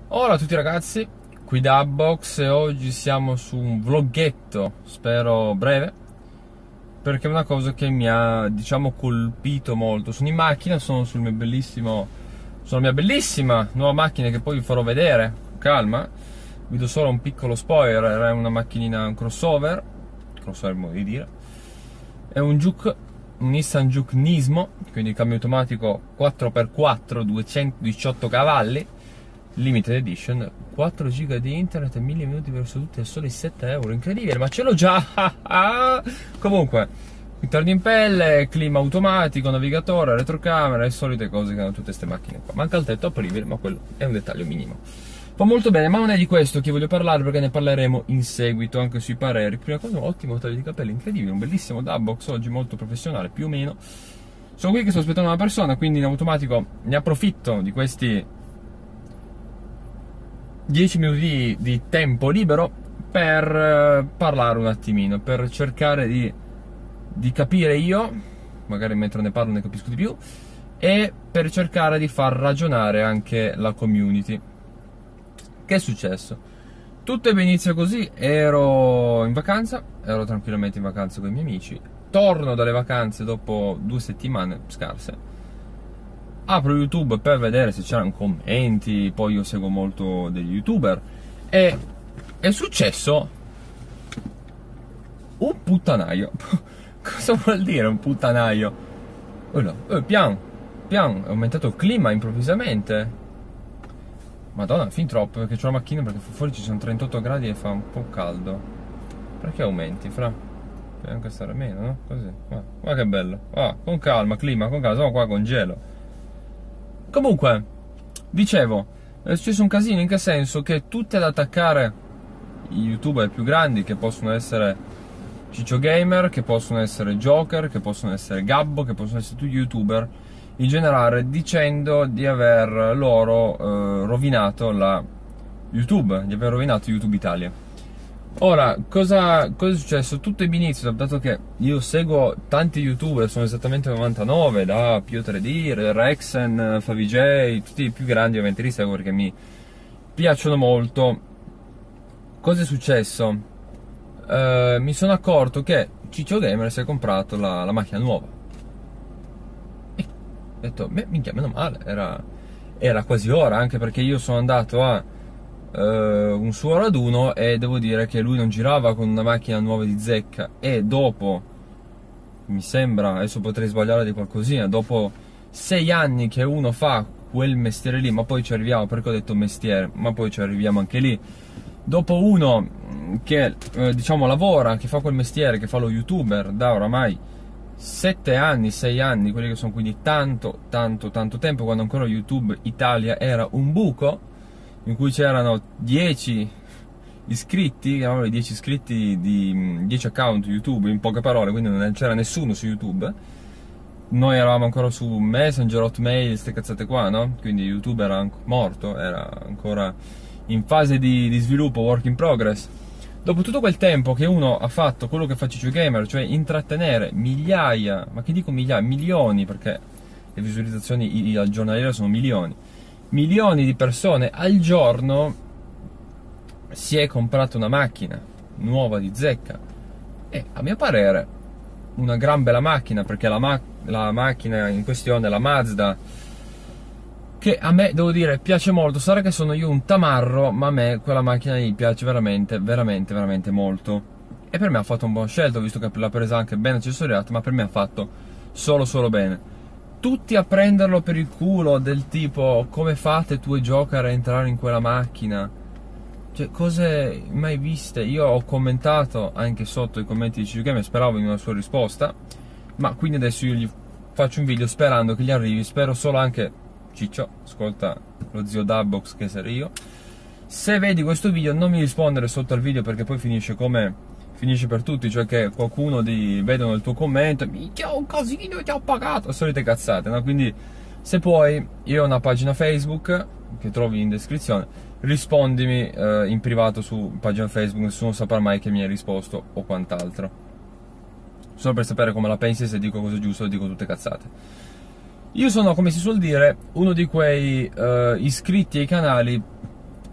Hola a tutti ragazzi, qui da Hubbox e oggi siamo su un vloghetto, spero breve, perché è una cosa che mi ha, diciamo, colpito molto. Sono in macchina, sono sulla mia bellissima nuova macchina che poi vi farò vedere, con calma. Vi do solo un piccolo spoiler, è una macchinina, un crossover modo di dire. È un Juke, un Nissan Juke Nismo, quindi cambio automatico 4x4, 218 cavalli. Limited Edition, 4 giga di internet e 1000 minuti verso tutti a soli 7 euro, incredibile, ma ce l'ho già! Comunque, interno in pelle, clima automatico, navigatore, retrocamera, le solite cose che hanno tutte queste macchine qua. Manca il tetto apribile, ma quello è un dettaglio minimo. Va molto bene, ma non è di questo che voglio parlare, perché ne parleremo in seguito, anche sui pareri. Prima cosa, un ottimo taglio di capelli, incredibile, un bellissimo Dubbox oggi, molto professionale, più o meno. Sono qui che sto aspettando una persona, quindi in automatico ne approfitto di questi 10 minuti di tempo libero per parlare un attimino, per cercare di capire io, magari mentre ne parlo ne capisco di più, e per cercare di far ragionare anche la community. Che è successo? Tutto ebbe inizio così, ero in vacanza, ero tranquillamente in vacanza con i miei amici, torno dalle vacanze dopo 2 settimane scarse. Apro YouTube per vedere se c'erano commenti, poi io seguo molto degli youtuber e è successo un puttanaio. Cosa vuol dire un puttanaio? Pian, pian, è aumentato il clima improvvisamente. Madonna, fin troppo, perché c'ho la macchina, perché fuori ci sono 38 gradi e fa un po' caldo. Perché aumenti, fra? Deve anche stare meno, no? Così, guarda che bello. Con calma, clima, con calma, siamo qua con gelo. Comunque, dicevo, è successo un casino, in che senso? Che tutti ad attaccare i youtuber più grandi, che possono essere Ciccio Gamer, che possono essere Joker, che possono essere Gabbo, che possono essere tutti youtuber in generale, dicendo di aver loro rovinato YouTube, di aver rovinato YouTube Italia. Ora, cosa è successo? Tutto ebbe inizio, dato che io seguo tanti youtuber, sono esattamente 99, da Pio3D, Rexen, Favij, tutti i più grandi ovviamente li seguo perché mi piacciono molto. Cosa è successo? Mi sono accorto che Ciccio Gamer si è comprato la macchina nuova. E ho detto, minchia, meno male, era quasi ora, anche perché io sono andato a un suo raduno e devo dire che lui non girava con una macchina nuova di zecca, e dopo, mi sembra, adesso potrei sbagliare di qualcosina, dopo 6 anni che uno fa quel mestiere lì, ma poi ci arriviamo, perché ho detto mestiere, ma poi ci arriviamo anche lì, dopo uno che diciamo lavora, che fa quel mestiere, che fa lo youtuber da oramai 7 anni, 6 anni, quelli che sono quindi tanto tempo, quando ancora YouTube Italia era un buco in cui c'erano 10 iscritti, chiamiamoli 10 iscritti di 10 account YouTube, in poche parole, quindi non c'era nessuno su YouTube. Noi eravamo ancora su Messenger, Hotmail, queste cazzate qua, no? Quindi YouTube era morto, era ancora in fase di sviluppo, work in progress. Dopo tutto quel tempo che uno ha fatto quello che fa Ciccio Gamer, cioè intrattenere migliaia, ma che dico migliaia, milioni, perché le visualizzazioni al giornaliero sono milioni di persone al giorno, si è comprato una macchina nuova di zecca, e a mio parere una gran bella macchina, perché la macchina in questione è la Mazda, che a me, devo dire, piace molto. Sarà che sono io un tamarro, ma a me quella macchina lì piace veramente molto, e per me ha fatto un buon scelto, visto che l'ha presa anche ben accessoriata, ma per me ha fatto solo bene. Tutti a prenderlo per il culo, del tipo, come fate tu e Joker a entrare in quella macchina? Cioè, cose mai viste. Io ho commentato anche sotto i commenti di Ciccio, speravo in una sua risposta, ma quindi adesso io gli faccio un video sperando che gli arrivi. Spero solo anche, Ciccio, ascolta lo zio Dubbox che sarei io, se vedi questo video non mi rispondere sotto al video, perché poi finisce come finisce per tutti, cioè che qualcuno vedono il tuo commento, minchia, un casino, ti ho pagato, solite cazzate, no? Quindi se puoi, io ho una pagina Facebook che trovi in descrizione, rispondimi in privato su pagina Facebook, nessuno saprà mai che mi hai risposto o quant'altro, solo per sapere come la pensi, se dico cose giuste o dico tutte cazzate. Io sono, come si suol dire, uno di quei iscritti ai canali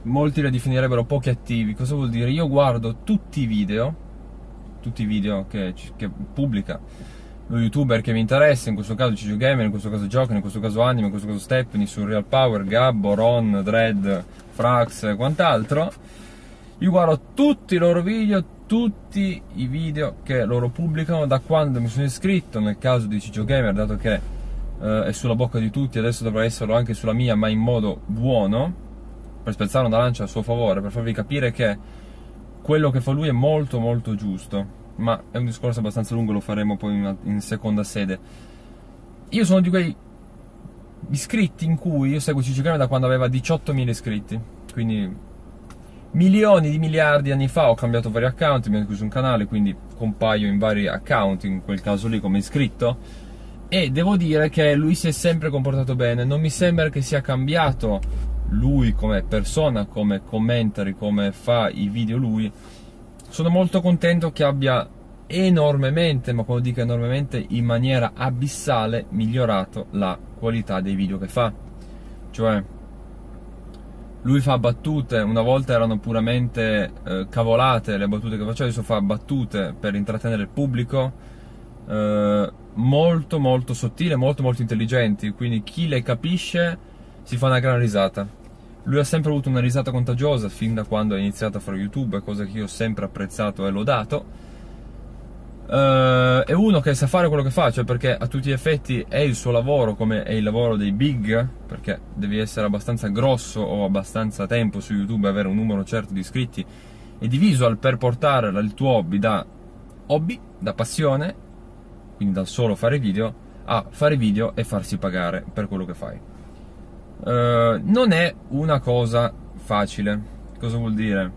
molti la definirebbero pochi attivi. Cosa vuol dire? Io guardo tutti i video che pubblica lo youtuber che mi interessa, in questo caso Ciccio Gamer, in questo caso Joker, in questo caso Anime, in questo caso Stepney, su Real Power, Gabbo, Ron, Dread, Frax e quant'altro. Io guardo tutti i loro video, tutti i video che loro pubblicano da quando mi sono iscritto. Nel caso di Ciccio Gamer, dato che è sulla bocca di tutti, adesso dovrà esserlo anche sulla mia, ma in modo buono, per spezzare una lancia a suo favore, per farvi capire che quello che fa lui è molto molto giusto. Ma è un discorso abbastanza lungo, lo faremo poi in seconda sede. Io sono di quei iscritti in cui io seguo Ciccio Gamer da quando aveva 18.000 iscritti, quindi milioni di miliardi di anni fa. Ho cambiato vari account, mi ho chiuso un canale, quindi compaio in vari account, in quel caso lì come iscritto, e devo dire che lui si è sempre comportato bene. Non mi sembra che sia cambiato lui come persona, come commentari, come fa i video lui. Sono molto contento che abbia enormemente, ma quando dico enormemente, in maniera abissale, migliorato la qualità dei video che fa. Cioè, lui fa battute, una volta erano puramente cavolate le battute che faceva, adesso fa battute per intrattenere il pubblico, molto molto sottile, molto molto intelligenti, quindi chi le capisce si fa una gran risata. Lui ha sempre avuto una risata contagiosa fin da quando ha iniziato a fare YouTube, cosa che io ho sempre apprezzato e lodato. È uno che sa fare quello che fa, cioè, perché a tutti gli effetti è il suo lavoro, come è il lavoro dei big, perché devi essere abbastanza grosso o abbastanza tempo su YouTube, avere un numero certo di iscritti e di visual per portare il tuo hobby, da passione, quindi dal solo fare video, a fare video e farsi pagare per quello che fai. Non è una cosa facile. Cosa vuol dire?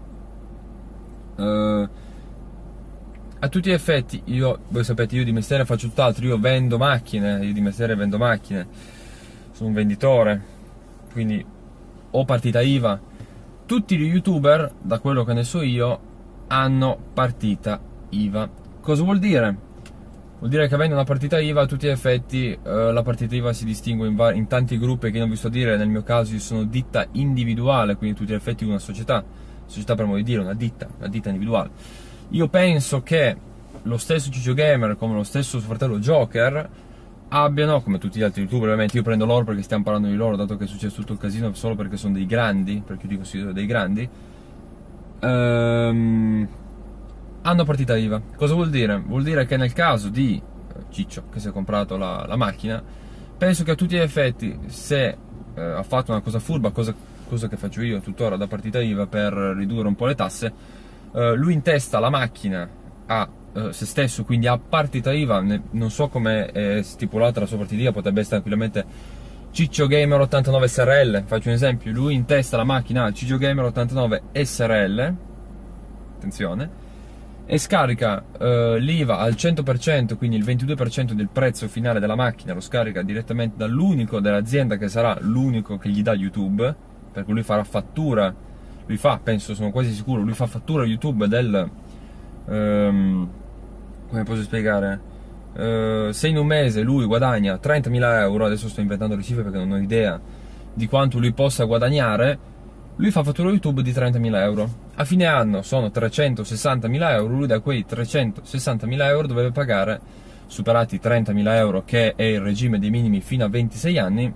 A tutti gli effetti, voi sapete, io di mestiere faccio tutt'altro. Io vendo macchine, sono un venditore, quindi ho partita IVA. Tutti gli youtuber, da quello che ne so io, hanno partita IVA. Cosa vuol dire? Vuol dire che avendo una partita IVA, a tutti gli effetti la partita IVA si distingue in tanti gruppi che non vi sto a dire. Nel mio caso io sono ditta individuale, quindi a tutti gli effetti una società per modo di dire, una ditta individuale. Io penso che lo stesso Ciccio Gamer, come lo stesso suo fratello Joker, abbiano, come tutti gli altri youtuber, ovviamente io prendo loro perché stiamo parlando di loro, dato che è successo tutto il casino, solo perché sono dei grandi, perché io li considero dei grandi, hanno partita IVA. Cosa vuol dire? Vuol dire che nel caso di Ciccio, che si è comprato la macchina, penso che a tutti gli effetti, se ha fatto una cosa furba, cosa che faccio io tuttora da partita IVA per ridurre un po' le tasse, lui intesta la macchina a se stesso, quindi a partita IVA. Non so come è stipulata la sua partita IVA, potrebbe essere tranquillamente Ciccio Gamer 89 SRL, faccio un esempio. Lui intesta la macchina a Ciccio Gamer 89 SRL, attenzione, e scarica l'IVA al 100%, quindi il 22% del prezzo finale della macchina lo scarica direttamente dall'unico dell'azienda, che sarà l'unico che gli dà YouTube, perché lui farà fattura, penso, sono quasi sicuro, lui fa fattura YouTube del come posso spiegare, se in un mese lui guadagna 30.000 euro, adesso sto inventando le cifre perché non ho idea di quanto lui possa guadagnare, lui fa fattura YouTube di 30.000 euro. A fine anno sono 360.000 euro, lui da quei 360.000 euro dovrebbe pagare, superati i 30.000 euro, che è il regime dei minimi fino a 26 anni,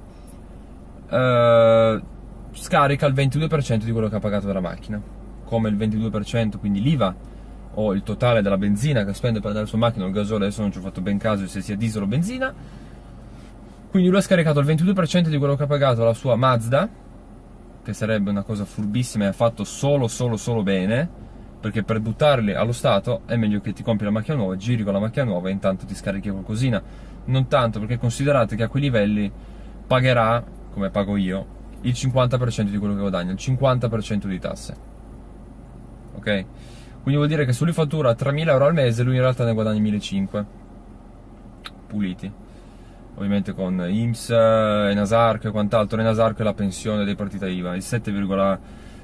scarica il 22% di quello che ha pagato della macchina. Come il 22%, quindi l'IVA, o il totale della benzina che spende per andare sulla macchina, o il gasolio, adesso non ci ho fatto ben caso se sia diesel o benzina. Quindi lui ha scaricato il 22% di quello che ha pagato la sua Mazda, che sarebbe una cosa furbissima, e ha fatto solo bene, perché per buttarli allo Stato è meglio che ti compri la macchina nuova, giri con la macchina nuova e intanto ti scarichi qualcosina. Non tanto, perché considerate che a quei livelli pagherà, come pago io, il 50% di quello che guadagna, il 50% di tasse. Ok? Quindi vuol dire che se lui fattura 3.000 euro al mese, lui in realtà ne guadagna 1.500 puliti. Ovviamente con INPS, Enasarco e quant'altro. Enasarco è la pensione dei partita IVA, il 7,50%,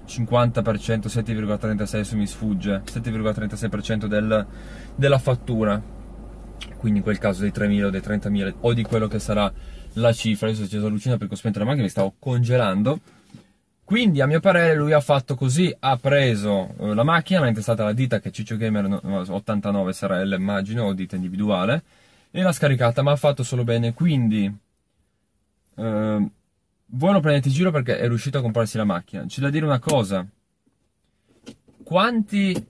7,36% se mi sfugge, 7,36% della fattura. Quindi in quel caso dei 3.000 o dei 30.000 o di quello che sarà la cifra. Adesso c'è la lucina perché ho spento la macchina, mi stavo congelando. Quindi a mio parere lui ha fatto così, ha preso la macchina, mentre è stata la ditta che Ciccio Gamer 89 SRL, immagino, o ditta individuale, e l'ha scaricata, ma ha fatto solo bene. Quindi voi lo prendete in giro perché è riuscito a comprarsi la macchina. C'è da dire una cosa: quanti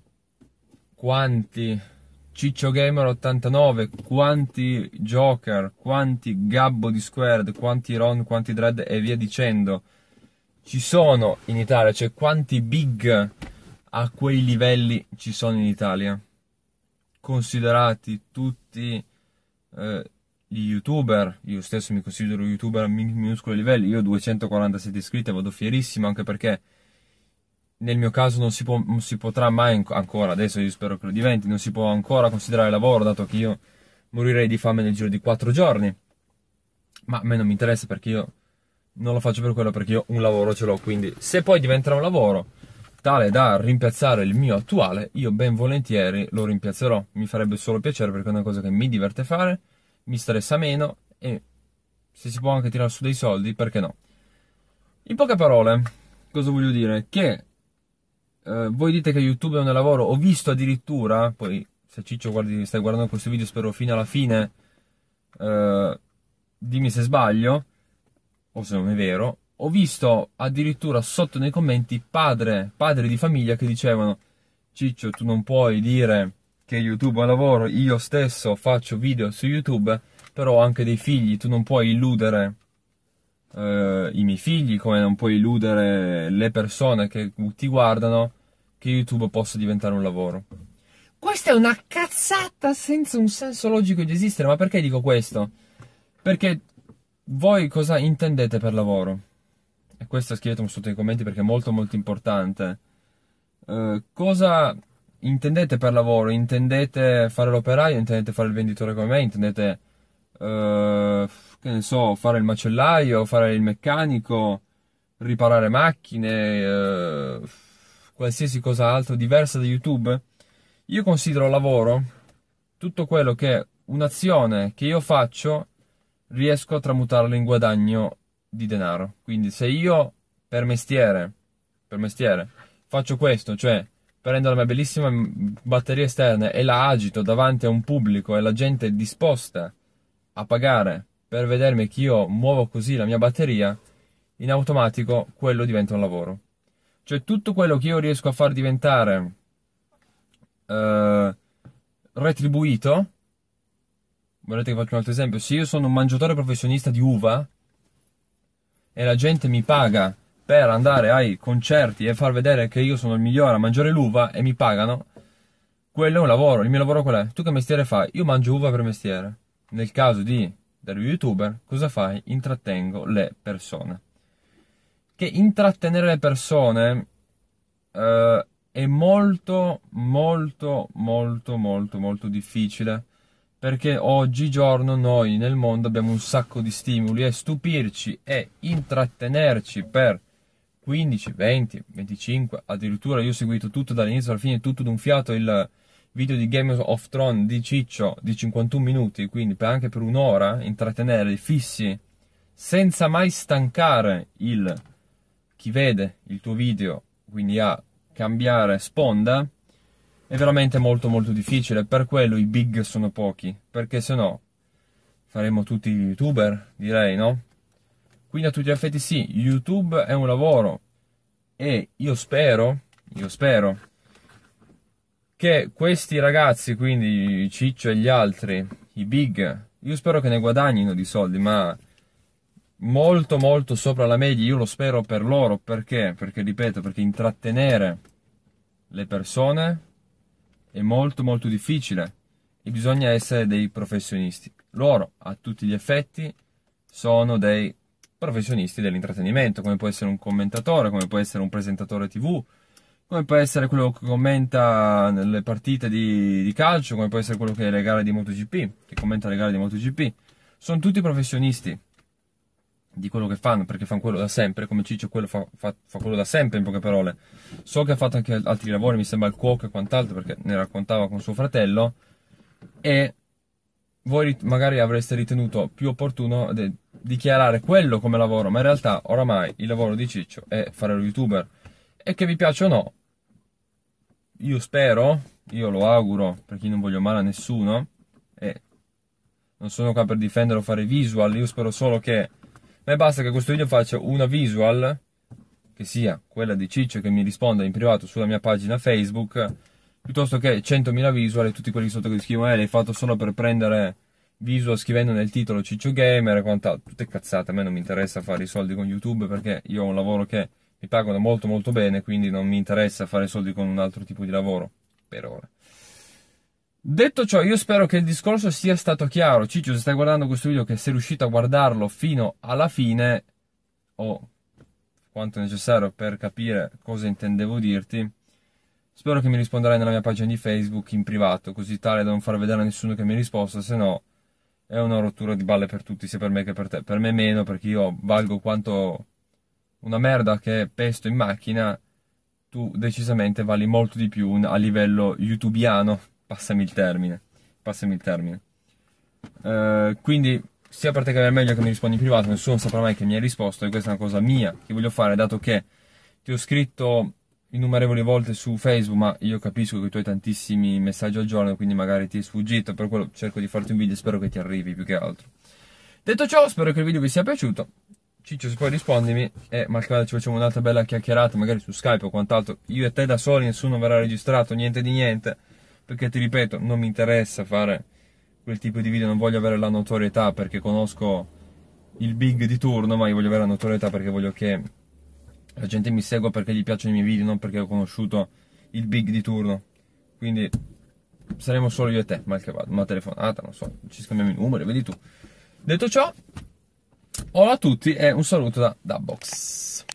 Ciccio Gamer 89, quanti Joker, quanti Gabbo di Squared, quanti Ron, quanti Dread e via dicendo ci sono in Italia, cioè quanti big a quei livelli ci sono in Italia, considerati tutti gli youtuber. Io stesso mi considero youtuber a minuscoli livelli, io ho 247 iscritti e vado fierissimo, anche perché nel mio caso non si potrà mai ancora, adesso io spero che lo diventi, non si può ancora considerare lavoro, dato che io morirei di fame nel giro di 4 giorni, ma a me non mi interessa, perché io non lo faccio per quello, perché io un lavoro ce l'ho. Quindi se poi diventerà un lavoro tale da rimpiazzare il mio attuale, io ben volentieri lo rimpiazzerò, mi farebbe solo piacere, perché è una cosa che mi diverte fare, mi stressa meno, e se si può anche tirare su dei soldi, perché no? In poche parole, cosa voglio dire? Che voi dite che YouTube è un lavoro, ho visto addirittura, poi se Ciccio stai guardando questo video, spero fino alla fine, dimmi se sbaglio o se non è vero, ho visto addirittura sotto nei commenti padri di famiglia che dicevano: Ciccio, tu non puoi dire che YouTube è un lavoro, io stesso faccio video su YouTube, però ho anche dei figli, tu non puoi illudere i miei figli, come non puoi illudere le persone che ti guardano, che YouTube possa diventare un lavoro. Questa è una cazzata senza un senso logico di esistere. Ma perché dico questo? Perché voi cosa intendete per lavoro? E questo scrivetemi sotto nei commenti, perché è molto molto importante. Cosa intendete per lavoro? Intendete fare l'operaio? Intendete fare il venditore come me? Intendete che ne so, fare il macellaio, fare il meccanico, riparare macchine, qualsiasi cosa altro diversa da YouTube? Io considero lavoro tutto quello che un'azione che io faccio riesco a tramutarla in guadagno di denaro. Quindi se io per mestiere faccio questo, cioè prendo la mia bellissima batteria esterna e la agito davanti a un pubblico e la gente è disposta a pagare per vedermi che io muovo così la mia batteria, in automatico quello diventa un lavoro. Cioè tutto quello che io riesco a far diventare retribuito. Volete che faccia un altro esempio? Se io sono un mangiatore professionista di uva e la gente mi paga per andare ai concerti e far vedere che io sono il migliore a mangiare l'uva e mi pagano, quello è un lavoro. Il mio lavoro qual è? Tu che mestiere fai? Io mangio uva per mestiere. Nel caso dello youtuber, cosa fai? Intrattengo le persone. Che intrattenere le persone è molto difficile, perché oggigiorno noi nel mondo abbiamo un sacco di stimoli, e stupirci e intrattenerci per 15, 20, 25, addirittura io ho seguito tutto dall'inizio alla fine, tutto d'un fiato, il video di Game of Thrones di Ciccio di 51 minuti, quindi anche per un'ora intrattenere fissi senza mai stancare chi vede il tuo video, quindi a cambiare sponda, è veramente molto difficile. Per quello i big sono pochi, perché se no faremo tutti youtuber, direi, no? Quindi a tutti gli effetti sì, YouTube è un lavoro, e io spero che questi ragazzi, quindi Ciccio e gli altri, i big, io spero che ne guadagnino di soldi, ma molto sopra la media. Io lo spero per loro. Perché? Perché, ripeto, perché intrattenere le persone è molto difficile e bisogna essere dei professionisti. Loro, a tutti gli effetti, sono dei professionisti dell'intrattenimento, come può essere un commentatore, come può essere un presentatore TV, come può essere quello che commenta nelle partite di calcio, come può essere quello che è le gare di MotoGP, che commenta le gare di MotoGP. Sono tutti professionisti di quello che fanno, perché fanno quello da sempre, come Ciccio quello fa quello da sempre, in poche parole. So che ha fatto anche altri lavori, mi sembra il cuoco e quant'altro, perché ne raccontava con suo fratello, e voi magari avreste ritenuto più opportuno dichiarare quello come lavoro, ma in realtà oramai il lavoro di Ciccio è fare lo youtuber. E che vi piaccia o no, io spero, io lo auguro, perché io non voglio male a nessuno, e non sono qua per difendere o fare visual, io spero solo che... A me basta che questo video faccia una visual, che sia quella di Ciccio che mi risponda in privato sulla mia pagina Facebook, piuttosto che 100.000 visual e tutti quelli sotto che scrivono l'hai fatto solo per prendere visual scrivendo nel titolo Ciccio Gamer e quant'altro. Tutte cazzate, a me non mi interessa fare i soldi con YouTube perché io ho un lavoro che mi pagano molto molto bene, quindi non mi interessa fare soldi con un altro tipo di lavoro, per ora. Detto ciò, io spero che il discorso sia stato chiaro. Ciccio, se stai guardando questo video, che sei riuscito a guardarlo fino alla fine, o quanto necessario per capire cosa intendevo dirti, spero che mi risponderai nella mia pagina di Facebook in privato, così tale da non far vedere a nessuno che mi ha risposto, se no è una rottura di balle per tutti, sia per me che per te. Per me meno, perché io valgo quanto una merda che pesto in macchina, tu decisamente vali molto di più a livello youtubiano, passami il termine, passami il termine. Quindi sia per te che è meglio che mi rispondi in privato, nessuno saprà mai che mi hai risposto, e questa è una cosa mia che voglio fare, dato che ti ho scritto innumerevoli volte su Facebook, ma io capisco che tu hai tantissimi messaggi al giorno, quindi magari ti è sfuggito, per quello cerco di farti un video e spero che ti arrivi più che altro. Detto ciò, spero che il video vi sia piaciuto. Ciccio, se puoi rispondimi, e mal che vada ci facciamo un'altra bella chiacchierata, magari su Skype o quant'altro, io e te da soli, nessuno verrà registrato, niente di niente, perché ti ripeto, non mi interessa fare quel tipo di video, non voglio avere la notorietà perché conosco il big di turno, ma io voglio avere la notorietà perché voglio che la gente mi segua perché gli piacciono i miei video, non perché ho conosciuto il big di turno. Quindi saremo solo io e te, mal che vada, una telefonata, non so, ci scambiamo i numeri, vedi tu. Detto ciò, hola a tutti e un saluto da Box.